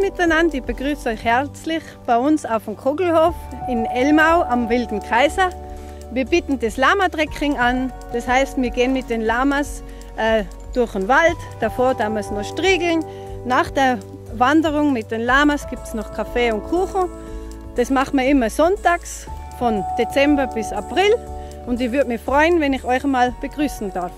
miteinander, ich begrüße euch herzlich bei uns auf dem Kugelhof in Elmau am Wilden Kaiser. Wir bieten das Lama-Trekking an, das heißt, wir gehen mit den Lamas durch den Wald, davor damals noch striegeln. Nach der Wanderung mit den Lamas gibt es noch Kaffee und Kuchen. Das machen wir immer sonntags von Dezember bis April und ich würde mich freuen, wenn ich euch mal begrüßen darf.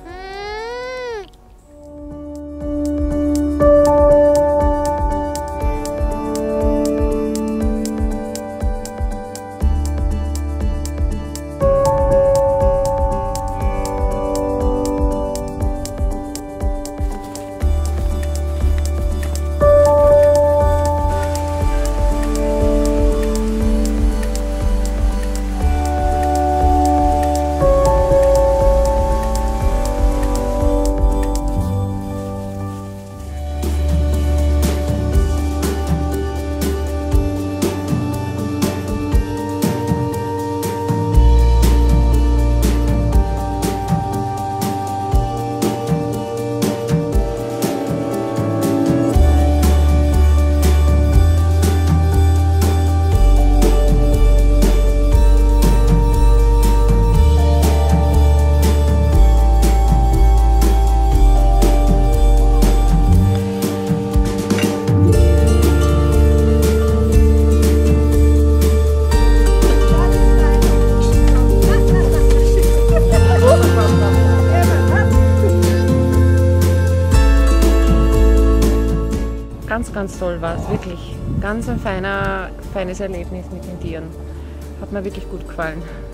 Ganz toll war es, wirklich. Ganz ein feines Erlebnis mit den Tieren. Hat mir wirklich gut gefallen.